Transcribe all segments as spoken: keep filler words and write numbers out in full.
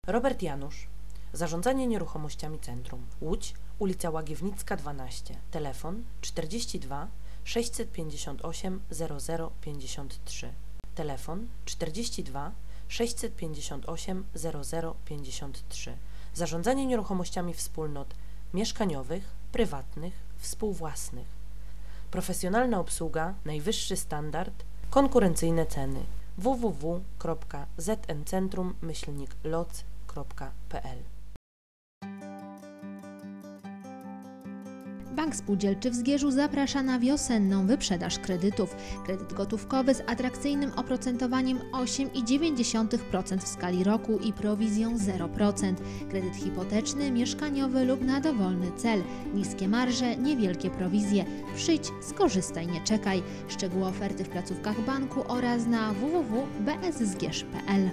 Robert Janusz. Zarządzanie nieruchomościami Centrum. Łódź, ulica Łagiewnicka dwanaście. Telefon czterdzieści dwa sześćset pięćdziesiąt osiem zero zero pięćdziesiąt trzy. Telefon czterdzieści dwa sześćset pięćdziesiąt osiem zero zero pięćdziesiąt trzy. Zarządzanie nieruchomościami wspólnot mieszkaniowych, prywatnych, współwłasnych. Profesjonalna obsługa, najwyższy standard, konkurencyjne ceny. w w w kropka z n centrum myślnik loc kropka p l. Bank Spółdzielczy w Zgierzu zaprasza na wiosenną wyprzedaż kredytów. Kredyt gotówkowy z atrakcyjnym oprocentowaniem osiem przecinek dziewięć procent w skali roku i prowizją zero procent. Kredyt hipoteczny, mieszkaniowy lub na dowolny cel. Niskie marże, niewielkie prowizje. Przyjdź, skorzystaj, nie czekaj. Szczegóły oferty w placówkach banku oraz na w w w kropka b s zgierz kropka p l.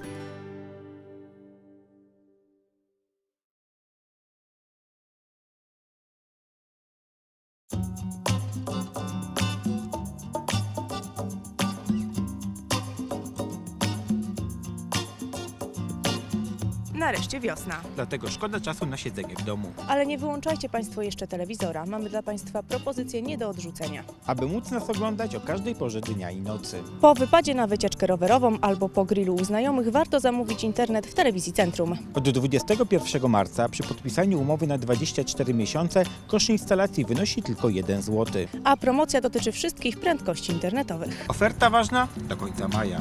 Nareszcie wiosna. Dlatego szkoda czasu na siedzenie w domu. Ale nie wyłączajcie Państwo jeszcze telewizora. Mamy dla Państwa propozycje nie do odrzucenia. Aby móc nas oglądać o każdej porze dnia i nocy. Po wypadzie na wycieczkę rowerową albo po grillu u znajomych warto zamówić internet w Telewizji Centrum. Od dwudziestego pierwszego marca przy podpisaniu umowy na dwadzieścia cztery miesiące koszt instalacji wynosi tylko jeden złoty. A promocja dotyczy wszystkich prędkości internetowych. Oferta ważna do końca maja.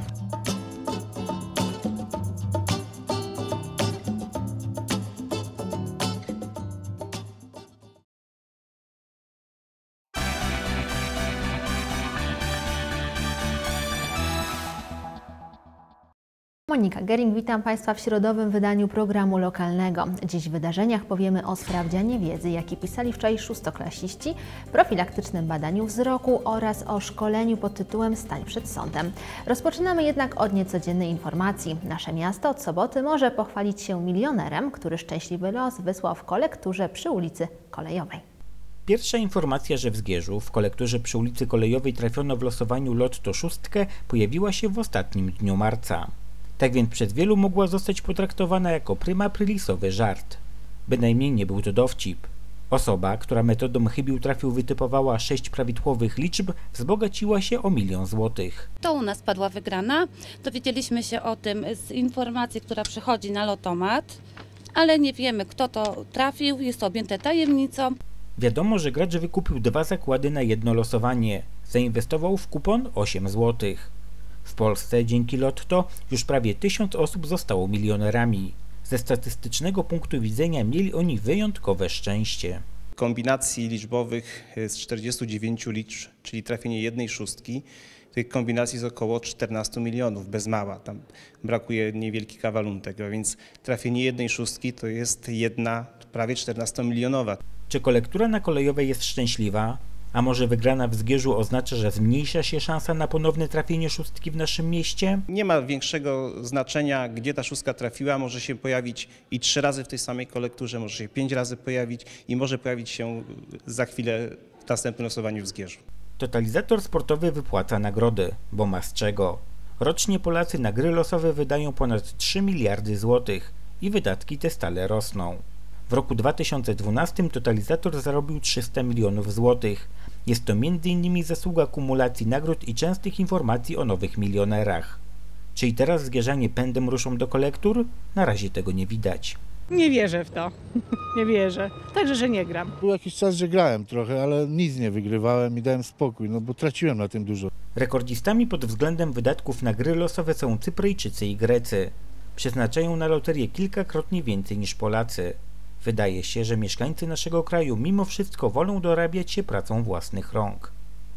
Monika Gering, witam Państwa w środowym wydaniu programu lokalnego. Dziś w wydarzeniach powiemy o sprawdzianie wiedzy, jaki pisali wczoraj szóstoklasiści, profilaktycznym badaniu wzroku oraz o szkoleniu pod tytułem Stań przed sądem. Rozpoczynamy jednak od niecodziennej informacji. Nasze miasto od soboty może pochwalić się milionerem, który szczęśliwy los wysłał w kolekturze przy ulicy Kolejowej. Pierwsza informacja, że w Zgierzu w kolekturze przy ulicy Kolejowej trafiono w losowaniu lotto szóstkę, pojawiła się w ostatnim dniu marca. Tak więc przez wielu mogła zostać potraktowana jako prima aprilisowy żart. Bynajmniej nie był to dowcip. Osoba, która metodą chybił trafił wytypowała sześć prawidłowych liczb, wzbogaciła się o milion złotych. To u nas padła wygrana. Dowiedzieliśmy się o tym z informacji, która przychodzi na lotomat, ale nie wiemy, kto to trafił, jest to objęte tajemnicą. Wiadomo, że gracz wykupił dwa zakłady na jedno losowanie. Zainwestował w kupon osiem złotych. W Polsce dzięki lotto już prawie tysiąc osób zostało milionerami. Ze statystycznego punktu widzenia mieli oni wyjątkowe szczęście. Kombinacji liczbowych z czterdziestu dziewięciu liczb, czyli trafienie jednej szóstki, tych kombinacji jest około czternastu milionów, bez mała. Tam brakuje niewielki kawaluntek, a więc trafienie jednej szóstki to jest jedna prawie czternastomilionowa. Czy kolektura na Kolejowej jest szczęśliwa? A może wygrana w Zgierzu oznacza, że zmniejsza się szansa na ponowne trafienie szóstki w naszym mieście? Nie ma większego znaczenia, gdzie ta szóstka trafiła. Może się pojawić i trzy razy w tej samej kolekturze, może się pięć razy pojawić i może pojawić się za chwilę w następnym losowaniu w Zgierzu. Totalizator sportowy wypłaca nagrody, bo ma z czego. Rocznie Polacy na gry losowe wydają ponad trzy miliardy złotych i wydatki te stale rosną. W roku dwa tysiące dwunastym totalizator zarobił trzysta milionów złotych. Jest to między innymi zasługa kumulacji nagród i częstych informacji o nowych milionerach. Czy i teraz zgierzanie pędem ruszą do kolektur? Na razie tego nie widać. Nie wierzę w to. Nie wierzę. Także, że nie gram. Był jakiś czas, że grałem trochę, ale nic nie wygrywałem i dałem spokój, no bo traciłem na tym dużo. Rekordzistami pod względem wydatków na gry losowe są Cypryjczycy i Grecy. Przeznaczają na loterię kilkakrotnie więcej niż Polacy. Wydaje się, że mieszkańcy naszego kraju mimo wszystko wolą dorabiać się pracą własnych rąk.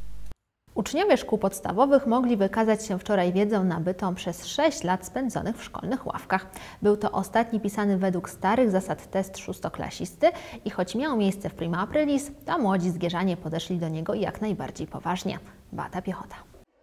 Uczniowie szkół podstawowych mogli wykazać się wczoraj wiedzą nabytą przez sześć lat spędzonych w szkolnych ławkach. Był to ostatni pisany według starych zasad test szóstoklasisty i choć miał miejsce w prima aprilis, to młodzi zgierzanie podeszli do niego jak najbardziej poważnie. Beata Piechota.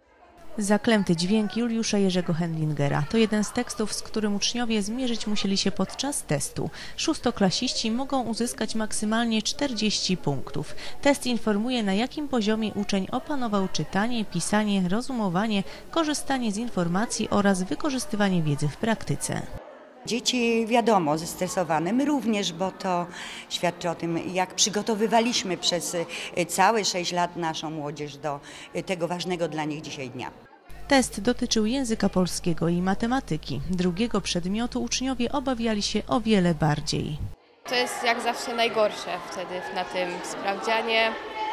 Zaklęty dźwięk Juliusza Jerzego Hendlingera to jeden z tekstów, z którym uczniowie zmierzyć musieli się podczas testu. Szóstoklasiści mogą uzyskać maksymalnie czterdzieści punktów. Test informuje, na jakim poziomie uczeń opanował czytanie, pisanie, rozumowanie, korzystanie z informacji oraz wykorzystywanie wiedzy w praktyce. Dzieci wiadomo zestresowane, my również, bo to świadczy o tym, jak przygotowywaliśmy przez całe sześć lat naszą młodzież do tego ważnego dla nich dzisiaj dnia. Test dotyczył języka polskiego i matematyki. Drugiego przedmiotu uczniowie obawiali się o wiele bardziej. To jest jak zawsze najgorsze wtedy na tym sprawdzianie.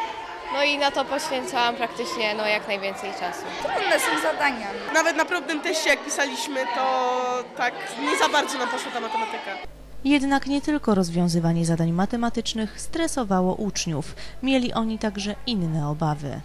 No i na to poświęcałam praktycznie no, jak najwięcej czasu. Trudne są zadania. Nawet na próbnym teście jak pisaliśmy, to tak nie za bardzo nam poszła ta matematyka. Jednak nie tylko rozwiązywanie zadań matematycznych stresowało uczniów. Mieli oni także inne obawy.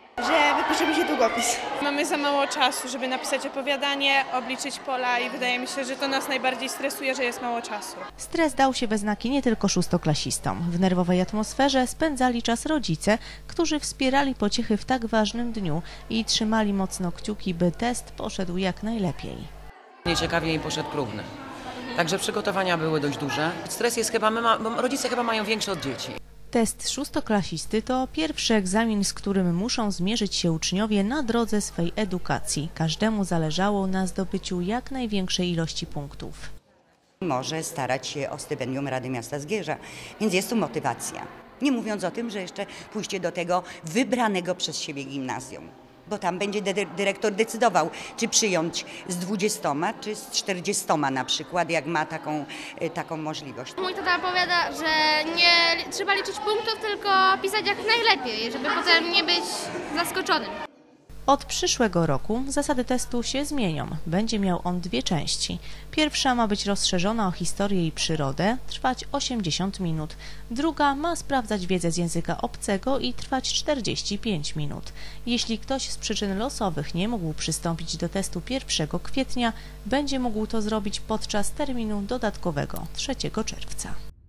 Że wypisze mi się długopis. Mamy za mało czasu, żeby napisać opowiadanie, obliczyć pola i wydaje mi się, że to nas najbardziej stresuje, że jest mało czasu. Stres dał się we znaki nie tylko szóstoklasistom. W nerwowej atmosferze spędzali czas rodzice, którzy wspierali pociechy w tak ważnym dniu i trzymali mocno kciuki, by test poszedł jak najlepiej. Nieciekawiej poszedł próbny. Także przygotowania były dość duże. Stres jest chyba, my ma, rodzice chyba mają większy od dzieci. Test szóstoklasisty to pierwszy egzamin, z którym muszą zmierzyć się uczniowie na drodze swej edukacji. Każdemu zależało na zdobyciu jak największej ilości punktów. Może starać się o stypendium Rady Miasta Zgierza, więc jest tu motywacja. Nie mówiąc o tym, że jeszcze pójście do tego wybranego przez siebie gimnazjum. Bo tam będzie dyrektor decydował, czy przyjąć z dwudziestoma, czy z czterdziestoma na przykład, jak ma taką, taką możliwość. Mój tata powiada, że nie trzeba liczyć punktów, tylko pisać jak najlepiej, żeby potem nie być zaskoczonym. Od przyszłego roku zasady testu się zmienią. Będzie miał on dwie części. Pierwsza ma być rozszerzona o historię i przyrodę, trwać osiemdziesiąt minut. Druga ma sprawdzać wiedzę z języka obcego i trwać czterdzieści pięć minut. Jeśli ktoś z przyczyn losowych nie mógł przystąpić do testu pierwszego kwietnia, będzie mógł to zrobić podczas terminu dodatkowego trzeciego czerwca.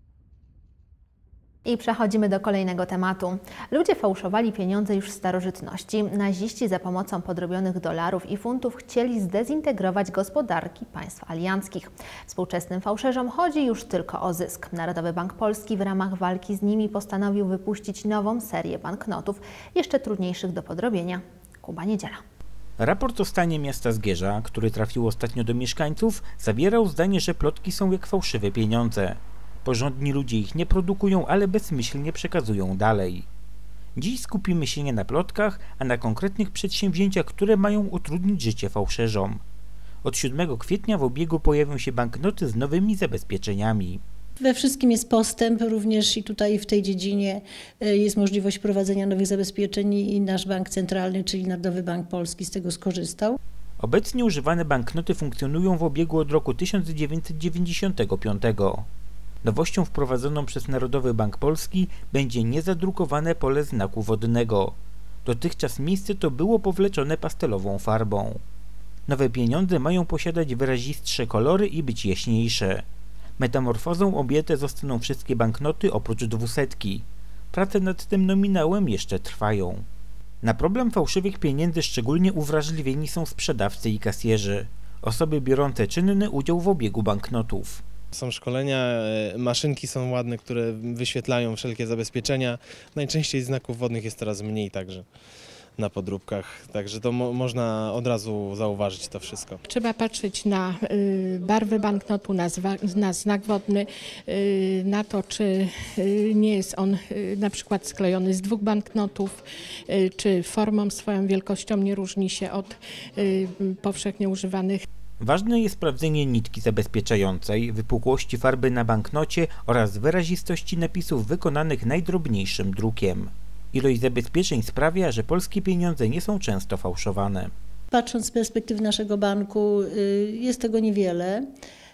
I przechodzimy do kolejnego tematu. Ludzie fałszowali pieniądze już w starożytności. Naziści za pomocą podrobionych dolarów i funtów chcieli zdezintegrować gospodarki państw alianckich. Współczesnym fałszerzom chodzi już tylko o zysk. Narodowy Bank Polski w ramach walki z nimi postanowił wypuścić nową serię banknotów, jeszcze trudniejszych do podrobienia. Kuba Niedziela. Raport o stanie miasta Zgierza, który trafił ostatnio do mieszkańców, zawierał zdanie, że plotki są jak fałszywe pieniądze. Porządni ludzie ich nie produkują, ale bezmyślnie przekazują dalej. Dziś skupimy się nie na plotkach, a na konkretnych przedsięwzięciach, które mają utrudnić życie fałszerzom. Od siódmego kwietnia w obiegu pojawią się banknoty z nowymi zabezpieczeniami. We wszystkim jest postęp, również i tutaj w tej dziedzinie jest możliwość wprowadzenia nowych zabezpieczeń i nasz bank centralny, czyli Narodowy Bank Polski z tego skorzystał. Obecnie używane banknoty funkcjonują w obiegu od roku tysiąc dziewięćset dziewięćdziesiątego piątego. Nowością wprowadzoną przez Narodowy Bank Polski będzie niezadrukowane pole znaku wodnego. Dotychczas miejsce to było powleczone pastelową farbą. Nowe pieniądze mają posiadać wyrazistsze kolory i być jaśniejsze. Metamorfozą objęte zostaną wszystkie banknoty oprócz dwusetki. Prace nad tym nominałem jeszcze trwają. Na problem fałszywych pieniędzy szczególnie uwrażliwieni są sprzedawcy i kasjerzy, osoby biorące czynny udział w obiegu banknotów. Są szkolenia, maszynki są ładne, które wyświetlają wszelkie zabezpieczenia. Najczęściej znaków wodnych jest coraz mniej także na podróbkach, także to mo można od razu zauważyć to wszystko. Trzeba patrzeć na y, barwę banknotu, na, na znak wodny, y, na to, czy y, nie jest on y, na przykład sklejony z dwóch banknotów, y, czy formą swoją wielkością nie różni się od y, powszechnie używanych. Ważne jest sprawdzenie nitki zabezpieczającej, wypukłości farby na banknocie oraz wyrazistości napisów wykonanych najdrobniejszym drukiem. Ilość zabezpieczeń sprawia, że polskie pieniądze nie są często fałszowane. Patrząc z perspektywy naszego banku, jest tego niewiele.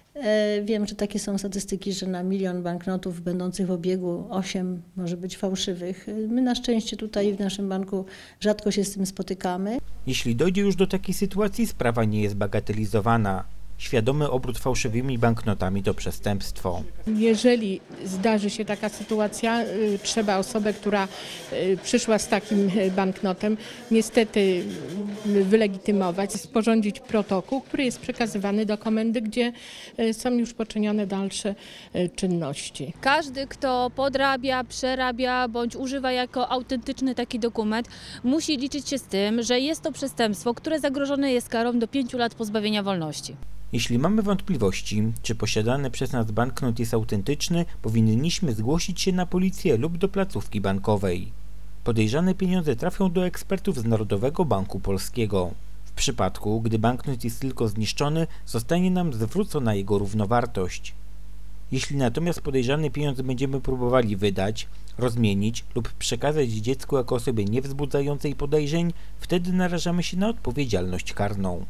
Wiem, że takie są statystyki, że na milion banknotów będących w obiegu osiem może być fałszywych. My na szczęście tutaj w naszym banku rzadko się z tym spotykamy. Jeśli dojdzie już do takiej sytuacji, sprawa nie jest bagatelizowana. Świadomy obrót fałszywymi banknotami to przestępstwo. Jeżeli zdarzy się taka sytuacja, y, trzeba osobę, która y, przyszła z takim banknotem, niestety y, wylegitymować, sporządzić protokół, który jest przekazywany do komendy, gdzie y, są już poczynione dalsze y, czynności. Każdy, kto podrabia, przerabia bądź używa jako autentyczny taki dokument, musi liczyć się z tym, że jest to przestępstwo, które zagrożone jest karą do pięciu lat pozbawienia wolności. Jeśli mamy wątpliwości, czy posiadany przez nas banknot jest autentyczny, powinniśmy zgłosić się na policję lub do placówki bankowej. Podejrzane pieniądze trafią do ekspertów z Narodowego Banku Polskiego. W przypadku, gdy banknot jest tylko zniszczony, zostanie nam zwrócona jego równowartość. Jeśli natomiast podejrzany pieniądz będziemy próbowali wydać, rozmienić lub przekazać dziecku jako osobie niewzbudzającej podejrzeń, wtedy narażamy się na odpowiedzialność karną.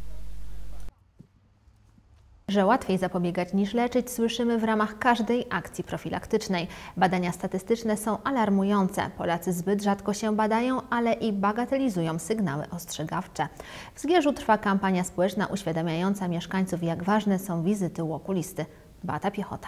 Że łatwiej zapobiegać niż leczyć, słyszymy w ramach każdej akcji profilaktycznej. Badania statystyczne są alarmujące. Polacy zbyt rzadko się badają, ale i bagatelizują sygnały ostrzegawcze. W Zgierzu trwa kampania społeczna uświadamiająca mieszkańców, jak ważne są wizyty u okulisty. Beata Piechota.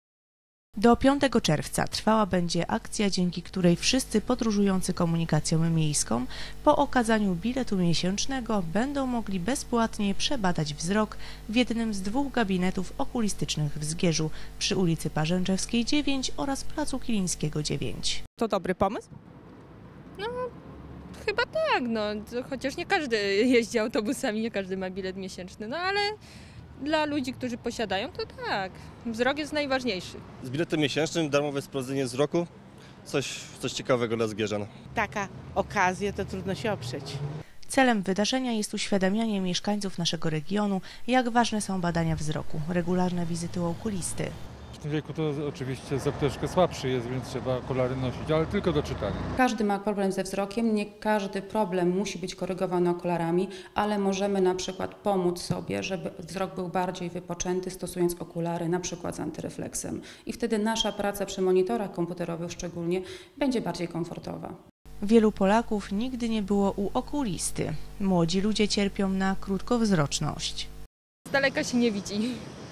Do piątego czerwca trwała będzie akcja, dzięki której wszyscy podróżujący komunikacją miejską po okazaniu biletu miesięcznego będą mogli bezpłatnie przebadać wzrok w jednym z dwóch gabinetów okulistycznych w Zgierzu przy ulicy Parzęczewskiej dziewięć oraz Placu Kilińskiego dziewięć. To dobry pomysł? No, chyba tak, no, chociaż nie każdy jeździ autobusami, nie każdy ma bilet miesięczny, no ale dla ludzi, którzy posiadają, to tak, wzrok jest najważniejszy. Z biletem miesięcznym darmowe sprawdzenie wzroku, coś, coś ciekawego dla zgierzan. Taka okazja, to trudno się oprzeć. Celem wydarzenia jest uświadamianie mieszkańców naszego regionu, jak ważne są badania wzroku, regularne wizyty u okulisty. W tym wieku to oczywiście wzrok troszkę słabszy jest, więc trzeba okulary nosić, ale tylko do czytania. Każdy ma problem ze wzrokiem, nie każdy problem musi być korygowany okularami, ale możemy na przykład pomóc sobie, żeby wzrok był bardziej wypoczęty, stosując okulary na przykład z antyrefleksem. I wtedy nasza praca przy monitorach komputerowych szczególnie będzie bardziej komfortowa. Wielu Polaków nigdy nie było u okulisty. Młodzi ludzie cierpią na krótkowzroczność. Z daleka się nie widzi.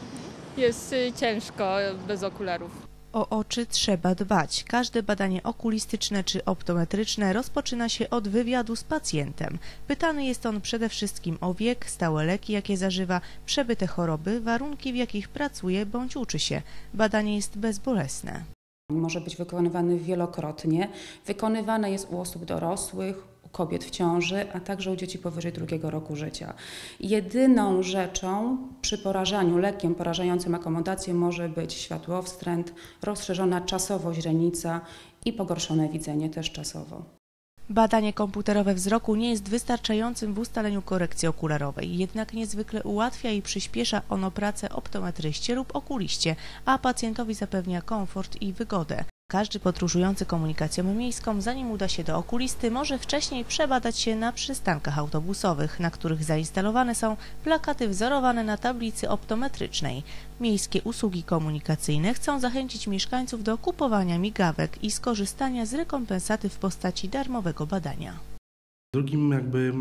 Jest ciężko bez okularów. O oczy trzeba dbać. Każde badanie okulistyczne czy optometryczne rozpoczyna się od wywiadu z pacjentem. Pytany jest on przede wszystkim o wiek, stałe leki, jakie zażywa, przebyte choroby, warunki, w jakich pracuje bądź uczy się. Badanie jest bezbolesne. Może być wykonywany wielokrotnie. Wykonywane jest u osób dorosłych, kobiet w ciąży, a także u dzieci powyżej drugiego roku życia. Jedyną rzeczą przy porażaniu lekiem porażającym akomodację może być światłowstręt, rozszerzona czasowo źrenica i pogorszone widzenie też czasowo. Badanie komputerowe wzroku nie jest wystarczającym w ustaleniu korekcji okularowej, jednak niezwykle ułatwia i przyspiesza ono pracę optometryście lub okuliście, a pacjentowi zapewnia komfort i wygodę. Każdy podróżujący komunikacją miejską, zanim uda się do okulisty, może wcześniej przebadać się na przystankach autobusowych, na których zainstalowane są plakaty wzorowane na tablicy optometrycznej. Miejskie usługi komunikacyjne chcą zachęcić mieszkańców do kupowania migawek i skorzystania z rekompensaty w postaci darmowego badania. Drugim jakby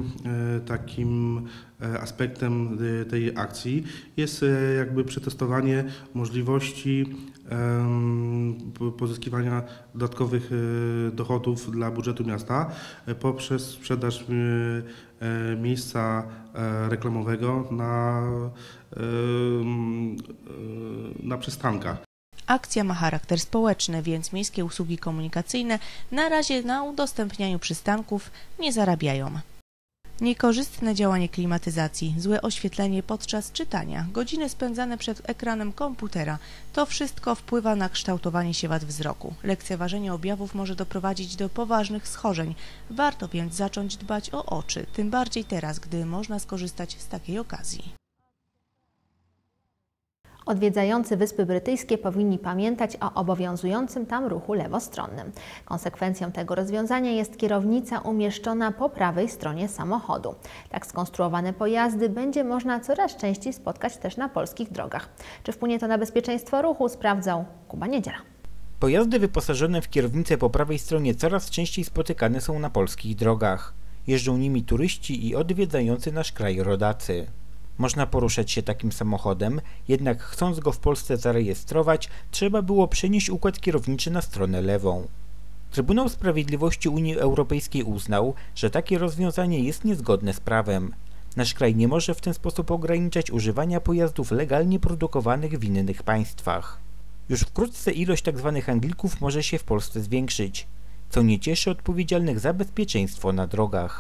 takim aspektem tej akcji jest jakby przetestowanie możliwości pozyskiwania dodatkowych dochodów dla budżetu miasta poprzez sprzedaż miejsca reklamowego na, na przystankach. Akcja ma charakter społeczny, więc miejskie usługi komunikacyjne na razie na udostępnianiu przystanków nie zarabiają. Niekorzystne działanie klimatyzacji, złe oświetlenie podczas czytania, godziny spędzane przed ekranem komputera – to wszystko wpływa na kształtowanie się wad wzroku. Lekceważenie objawów może doprowadzić do poważnych schorzeń. Warto więc zacząć dbać o oczy, tym bardziej teraz, gdy można skorzystać z takiej okazji. Odwiedzający Wyspy Brytyjskie powinni pamiętać o obowiązującym tam ruchu lewostronnym. Konsekwencją tego rozwiązania jest kierownica umieszczona po prawej stronie samochodu. Tak skonstruowane pojazdy będzie można coraz częściej spotkać też na polskich drogach. Czy wpłynie to na bezpieczeństwo ruchu, sprawdzał Kuba Niedziela. Pojazdy wyposażone w kierownicę po prawej stronie coraz częściej spotykane są na polskich drogach. Jeżdżą nimi turyści i odwiedzający nasz kraj rodacy. Można poruszać się takim samochodem, jednak chcąc go w Polsce zarejestrować, trzeba było przenieść układ kierowniczy na stronę lewą. Trybunał Sprawiedliwości Unii Europejskiej uznał, że takie rozwiązanie jest niezgodne z prawem. Nasz kraj nie może w ten sposób ograniczać używania pojazdów legalnie produkowanych w innych państwach. Już wkrótce ilość tzw. Anglików może się w Polsce zwiększyć, co nie cieszy odpowiedzialnych za bezpieczeństwo na drogach.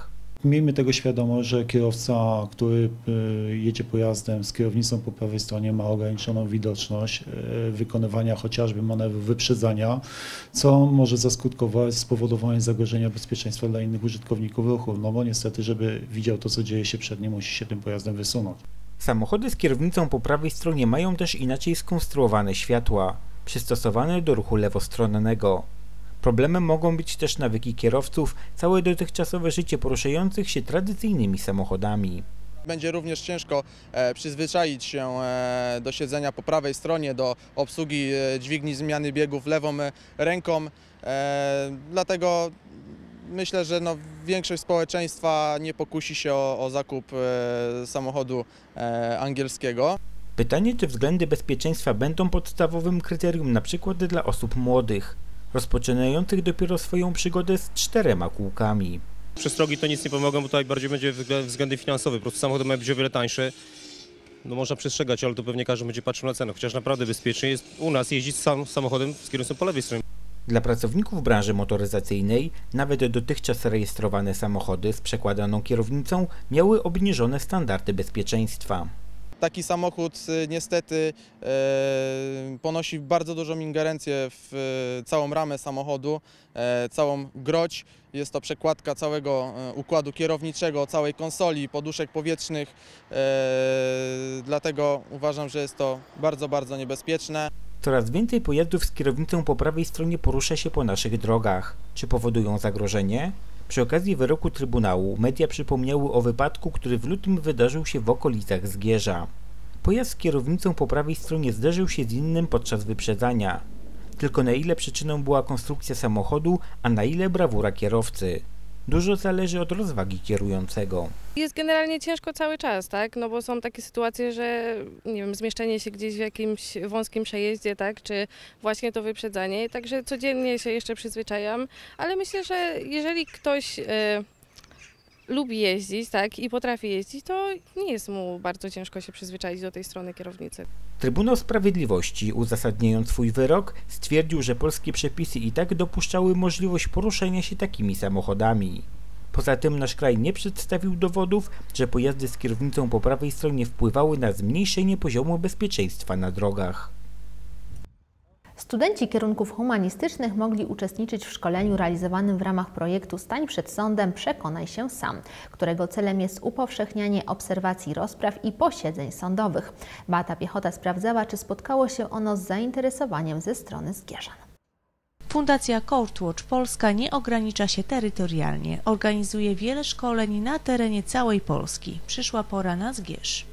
Miejmy tego świadomość, że kierowca, który jedzie pojazdem z kierownicą po prawej stronie, ma ograniczoną widoczność wykonywania chociażby manewru wyprzedzania, co może zaskutkować spowodowaniem zagrożenia bezpieczeństwa dla innych użytkowników ruchu, no bo niestety, żeby widział to, co dzieje się przed nim, musi się tym pojazdem wysunąć. Samochody z kierownicą po prawej stronie mają też inaczej skonstruowane światła, przystosowane do ruchu lewostronnego. Problemem mogą być też nawyki kierowców, całe dotychczasowe życie poruszających się tradycyjnymi samochodami. Będzie również ciężko e, przyzwyczaić się e, do siedzenia po prawej stronie, do obsługi e, dźwigni zmiany biegów lewą e, ręką, e, dlatego myślę, że no, większość społeczeństwa nie pokusi się o, o zakup e, samochodu e, angielskiego. Pytanie, czy względy bezpieczeństwa będą podstawowym kryterium np. dla osób młodych, rozpoczynających dopiero swoją przygodę z czterema kółkami. Przestrogi to nic nie pomogą, bo tutaj bardziej będzie względy finansowe. Po prostu samochody mają być o wiele tańsze. No można przestrzegać, ale to pewnie każdy będzie patrzył na cenę, chociaż naprawdę bezpiecznie jest u nas jeździć sam samochodem z kierownicą po lewej stronie. Dla pracowników branży motoryzacyjnej nawet dotychczas rejestrowane samochody z przekładaną kierownicą miały obniżone standardy bezpieczeństwa. Taki samochód niestety e, ponosi bardzo dużą ingerencję w e, całą ramę samochodu, e, całą groź. Jest to przekładka całego e, układu kierowniczego, całej konsoli, poduszek powietrznych. E, dlatego uważam, że jest to bardzo, bardzo niebezpieczne. Coraz więcej pojazdów z kierownicą po prawej stronie porusza się po naszych drogach. Czy powodują zagrożenie? Przy okazji wyroku Trybunału media przypomniały o wypadku, który w lutym wydarzył się w okolicach Zgierza. Pojazd z kierownicą po prawej stronie zderzył się z innym podczas wyprzedzania. Tylko na ile przyczyną była konstrukcja samochodu, a na ile brawura kierowcy. Dużo zależy od rozwagi kierującego. Jest generalnie ciężko cały czas, tak? No bo są takie sytuacje, że nie wiem, zmieszczenie się gdzieś w jakimś wąskim przejeździe, tak? Czy właśnie to wyprzedzanie. Także codziennie się jeszcze przyzwyczajam, ale myślę, że jeżeli ktoś y, lubi jeździć, tak? I potrafi jeździć, to nie jest mu bardzo ciężko się przyzwyczaić do tej strony kierownicy. Trybunał Sprawiedliwości, uzasadniając swój wyrok, stwierdził, że polskie przepisy i tak dopuszczały możliwość poruszania się takimi samochodami. Poza tym nasz kraj nie przedstawił dowodów, że pojazdy z kierownicą po prawej stronie wpływały na zmniejszenie poziomu bezpieczeństwa na drogach. Studenci kierunków humanistycznych mogli uczestniczyć w szkoleniu realizowanym w ramach projektu Stań przed sądem, przekonaj się sam, którego celem jest upowszechnianie obserwacji rozpraw i posiedzeń sądowych. Beata Piechota sprawdzała, czy spotkało się ono z zainteresowaniem ze strony Zgierzan. Fundacja Courtwatch Polska nie ogranicza się terytorialnie. Organizuje wiele szkoleń na terenie całej Polski. Przyszła pora na Zgierz.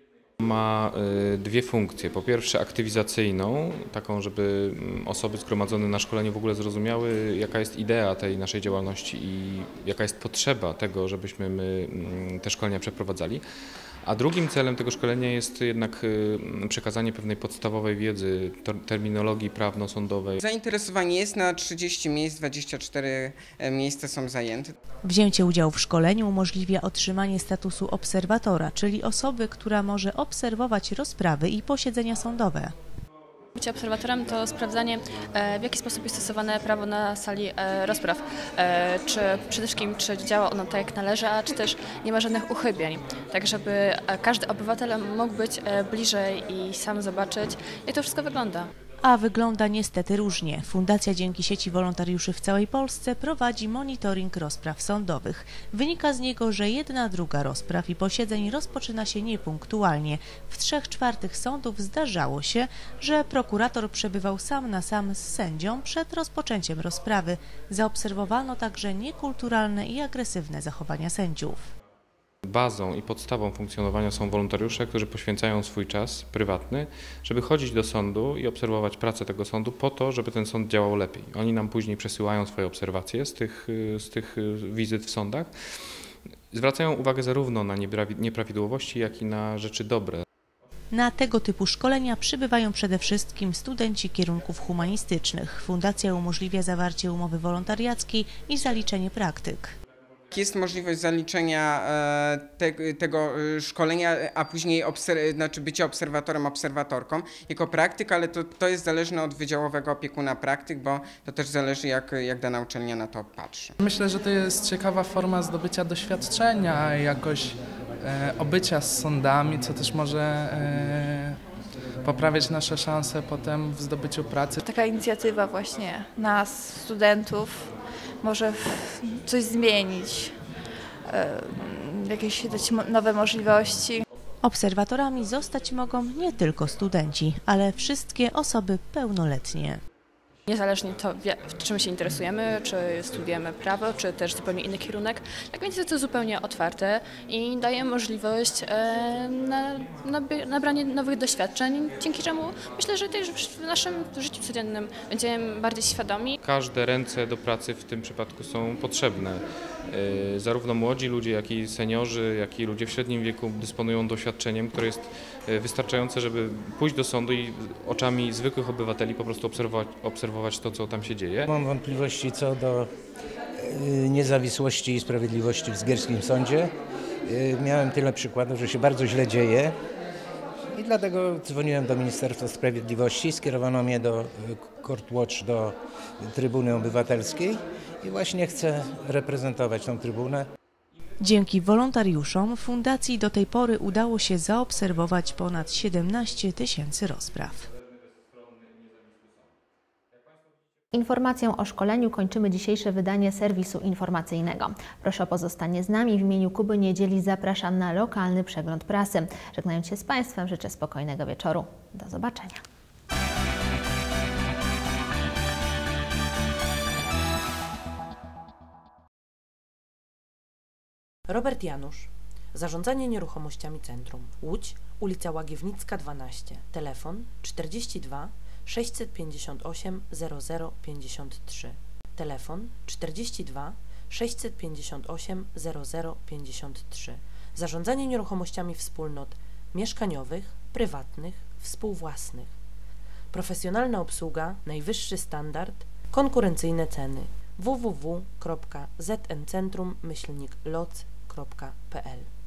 Ma dwie funkcje. Po pierwsze aktywizacyjną, taką, żeby osoby zgromadzone na szkoleniu w ogóle zrozumiały, jaka jest idea tej naszej działalności i jaka jest potrzeba tego, żebyśmy my te szkolenia przeprowadzali. A drugim celem tego szkolenia jest jednak przekazanie pewnej podstawowej wiedzy, terminologii prawno-sądowej. Zainteresowanie jest na trzydzieści miejsc, dwadzieścia cztery miejsca są zajęte. Wzięcie udziału w szkoleniu umożliwia otrzymanie statusu obserwatora, czyli osoby, która może obserwować rozprawy i posiedzenia sądowe. Bycie obserwatorem to sprawdzanie, w jaki sposób jest stosowane prawo na sali rozpraw. Czy przede wszystkim, czy działa ono tak jak należy, a czy też nie ma żadnych uchybień. Tak, żeby każdy obywatel mógł być bliżej i sam zobaczyć, jak to wszystko wygląda. A wygląda niestety różnie. Fundacja dzięki sieci wolontariuszy w całej Polsce prowadzi monitoring rozpraw sądowych. Wynika z niego, że jedna druga rozpraw i posiedzeń rozpoczyna się niepunktualnie. W trzech czwartych sądów zdarzało się, że prokurator przebywał sam na sam z sędzią przed rozpoczęciem rozprawy. Zaobserwowano także niekulturalne i agresywne zachowania sędziów. Bazą i podstawą funkcjonowania są wolontariusze, którzy poświęcają swój czas prywatny, żeby chodzić do sądu i obserwować pracę tego sądu po to, żeby ten sąd działał lepiej. Oni nam później przesyłają swoje obserwacje z tych, z tych wizyt w sądach. Zwracają uwagę zarówno na nieprawidłowości, jak i na rzeczy dobre. Na tego typu szkolenia przybywają przede wszystkim studenci kierunków humanistycznych. Fundacja umożliwia zawarcie umowy wolontariackiej i zaliczenie praktyk. Jest możliwość zaliczenia te, tego szkolenia, a później obser- znaczy bycia obserwatorem, obserwatorką jako praktyk, ale to, to jest zależne od wydziałowego opiekuna praktyk, bo to też zależy jak, jak dana uczelnia na to patrzy. Myślę, że to jest ciekawa forma zdobycia doświadczenia i jakoś e, obycia z sądami, co też może e, poprawiać nasze szanse potem w zdobyciu pracy. Taka inicjatywa właśnie nas, studentów, może coś zmienić, jakieś dać nowe możliwości. Obserwatorami zostać mogą nie tylko studenci, ale wszystkie osoby pełnoletnie. Niezależnie to, czym się interesujemy, czy studiujemy prawo, czy też zupełnie inny kierunek, tak więc jest to zupełnie otwarte i daje możliwość na, na nabranie nowych doświadczeń, dzięki czemu myślę, że też w naszym życiu codziennym będziemy bardziej świadomi. Każde ręce do pracy w tym przypadku są potrzebne. Zarówno młodzi ludzie, jak i seniorzy, jak i ludzie w średnim wieku dysponują doświadczeniem, które jest wystarczające, żeby pójść do sądu i oczami zwykłych obywateli po prostu obserwować, obserwować to, co tam się dzieje. Mam wątpliwości co do niezawisłości i sprawiedliwości w Zgierskim Sądzie. Miałem tyle przykładów, że się bardzo źle dzieje i dlatego dzwoniłem do Ministerstwa Sprawiedliwości, skierowano mnie do Court Watch, do Trybuny Obywatelskiej i właśnie chcę reprezentować tą trybunę. Dzięki wolontariuszom fundacji do tej pory udało się zaobserwować ponad siedemnaście tysięcy rozpraw. Informacją o szkoleniu kończymy dzisiejsze wydanie serwisu informacyjnego. Proszę o pozostanie z nami. W imieniu Kuby Niedzieli zapraszam na lokalny przegląd prasy. Żegnając się z Państwem, życzę spokojnego wieczoru. Do zobaczenia. Robert Janusz. Zarządzanie nieruchomościami Centrum. Łódź, ulica Łagiewnicka dwanaście. Telefon czterdzieści dwa sześćset pięćdziesiąt osiem zero zero pięćdziesiąt trzy. Telefon czterdzieści dwa sześćset pięćdziesiąt osiem zero zero pięćdziesiąt trzy. Zarządzanie nieruchomościami wspólnot mieszkaniowych, prywatnych, współwłasnych. Profesjonalna obsługa, najwyższy standard, konkurencyjne ceny. w w w kropka z n centrum myślnik loc kropka p l